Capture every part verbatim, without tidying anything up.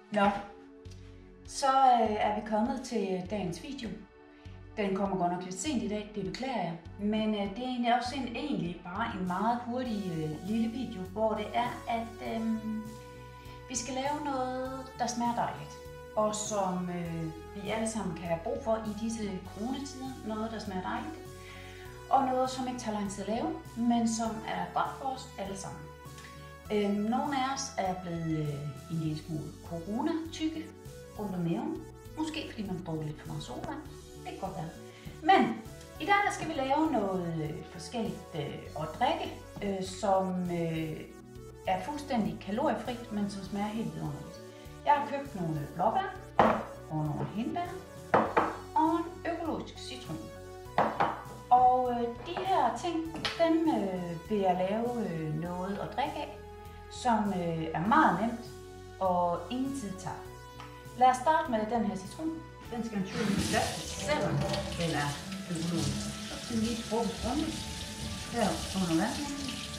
Nå, så øh, er vi kommet til dagens video. Den kommer godt nok lidt sent i dag, det beklager jeg. Men øh, det er egentlig også en, egentlig bare en meget hurtig øh, lille video, hvor det er, at øh, vi skal lave noget, der smager dejligt. Og som øh, vi alle sammen kan have brug for i disse coronatider. Noget, der smager dejligt. Og noget, som ikke tager lang tid at lave, men som er godt for os alle sammen. Øh, nogle af os er blevet øh, en lille smule corona-tykke rundt om maven. Måske fordi man bruger lidt for meget solvand. Det kan godt være. Men i dag der skal vi lave noget øh, forskelligt øh, at drikke, øh, som øh, er fuldstændig kaloriefrit, men som smager helt vidunderligt. Jeg har købt nogle blåbær og nogle hindbær og en økologisk citron. Og øh, de her ting, dem øh, vil jeg lave øh, noget at drikke af, som øh, er meget nemt og ingen tid tager. Lad os starte med den her citron. Den skal naturligvis vaskes, selvom den er økologisk. Så skal den lige bruges grundigt her under vandet.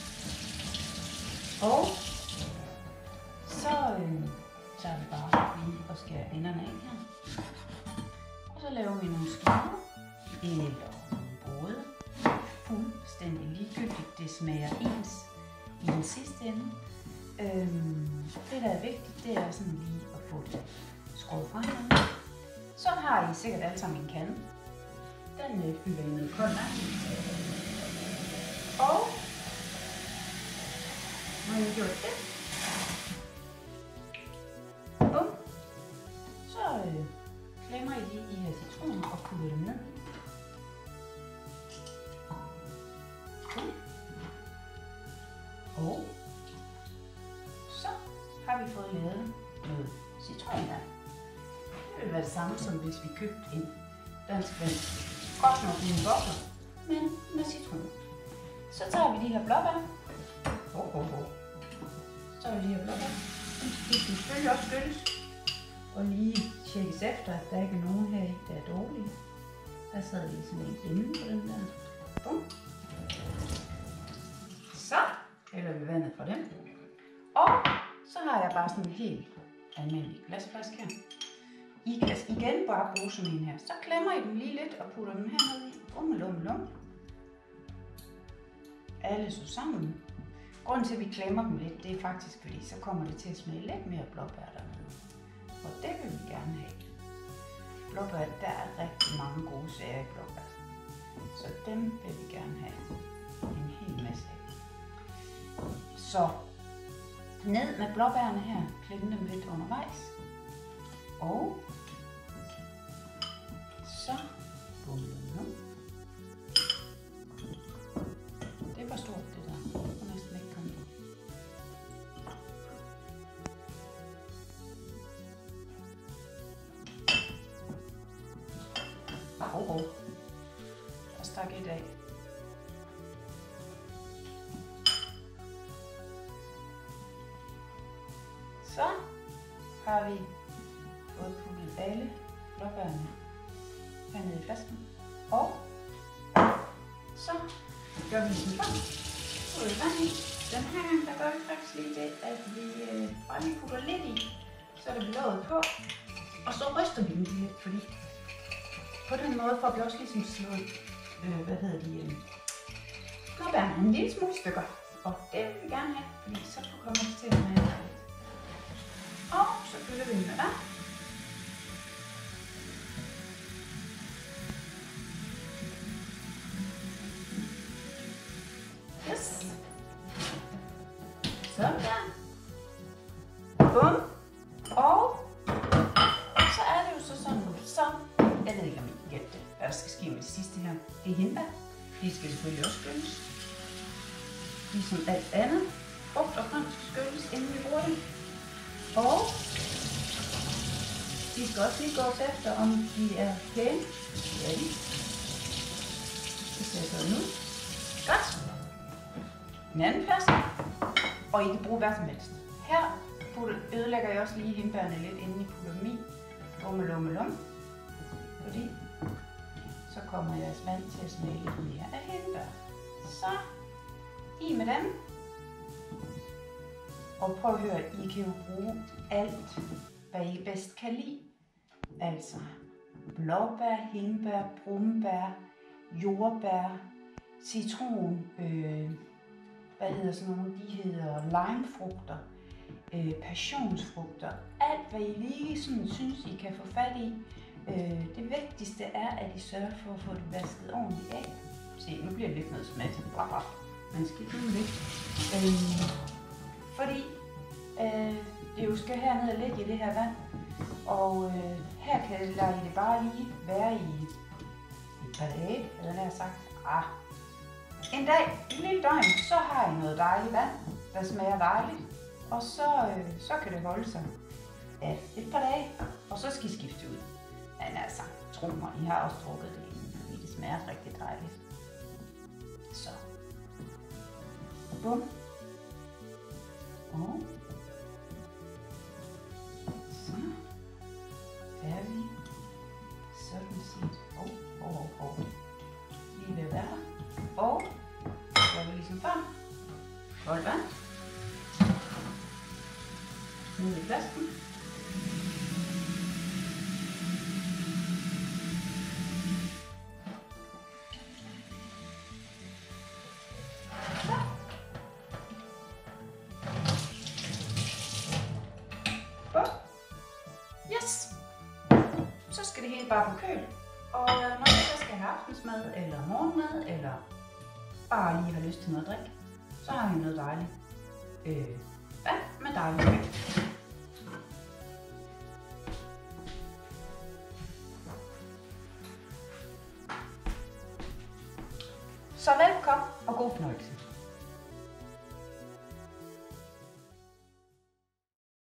Og så øh, tager vi bare lige og skærer enderne af her. Og så laver vi nogle skiver eller både. Fuldstændig ligegyldigt, det smager ens i den sidste ende. Øhm, det der er vigtigt, det er sådan lige at få det skåret fra hinanden. Så har I sikkert alle sammen en kande. Den øh, fylder I med koldt vand. Og når I har gjort det, bum, så øh, klemmer I lige i her citroner og putter dem ned. Og så har vi fået lavet noget citronvand. Det vil være det samme som hvis vi købte en dansk vand. Godt nok i en boble, men med citron. Så tager vi de her blåbær. Oh, oh, oh. Så tager vi de her blåbær. De skal selvfølgelig også skylles. Og lige tjekkes efter, at der ikke er nogen her i, der er dårlige. Der sad lige sådan en inde på den der. Bum. Så hælder vi vandet fra dem. Og så har jeg bare sådan en helt almindelig glasflaske her. I kan igen bare bruge sådan en her. Så klemmer I dem lige lidt og putter dem hernede i. Lum, lum, lum. Alle så sammen. Grunden til at vi klemmer dem lidt, det er faktisk fordi så kommer det til at smage lidt mere blåbær dernede. Og det vil vi gerne have. Blåbær, der er rigtig mange gode sager i blåbær. Så dem vil vi gerne have en hel masse af. Så ned med blåbærene her, klemme dem lidt undervejs. Og så bum, bum. Det var stort det der. Det var næsten ikke kommet ud. Åh, oh, der stak et af. Så har vi fået puttet alle blåbærene hernede i flasken. Og så gør vi den klar. Så er det vand i. Den her gang der gør vi faktisk lige det, at vi øh, bare lige putter lidt i. Så er det låget på. Og så ryster vi den lige lidt, fordi på den måde får vi også ligesom slået, øh, hvad hedder de, øh, blåbærene en lille smule stykker. Og det vil vi gerne have, fordi så kommer det til at smage dejligt. Og så fylder vi den med vand. Yes. Sådan der. Bum. Og så er det jo så sådan, så jeg ved ikke om I kan gætte det, hvad der skal ske med det sidste her. Det er hindbær. De skal selvfølgelig også skylles. Ligesom alt andet. Frugt og grønt skal skylles, inden vi bruger det. Og de skal også lige gås efter, om de er pæne. Det er de. Det ser sådan ud. Godt. En anden flaske. Og I kan bruge hvad som helst. Her ødelægger jeg også lige hindbærene lidt, inden I putter dem i. Lumme, lumme, lum. Fordi så kommer jeres vand til at smage lidt mere af hindbær. Så i med dem. Og prøv at høre, I kan jo bruge alt hvad I bedst kan lide. Altså blåbær, hindbær, brumbær, jordbær, citron, øh, hvad hedder sådan nogle, de hedder limefrugter, øh, passionsfrugter. Alt hvad I lige sådan synes, I kan få fat i. Øh, det vigtigste er, at I sørger for at få det vasket ordentligt af. Se, nu bliver det lidt noget smat. Men skidt nu lidt. Øh, fordi øh, det jo skal hernede og ligge i det her vand. Og øh, her kan lade I det bare lige være i et par dage, eller nær sagt. Ah. En dag, en lille døgn, så har I noget dejligt vand, der smager dejligt. Og så, øh, så kan det holde sig ja, et par dage, og så skal I skifte ud. Men altså, tro mig, I har også drukket det inden, fordi det smager rigtig dejligt. Så. Bum. Og. Så. Er vi sådan set. Åh, åh, åh, åh. Lige ved at være. Og. Så er vi ligesom før. Koldt vand. Ned i flasken. Yes! Så skal det hele bare på køl. Og når I så skal have aftensmad, eller morgenmad, eller bare lige har lyst til noget at drikke, så har vi noget dejligt øh, vand med dejligt smag. Så velkommen og god fornøjelse.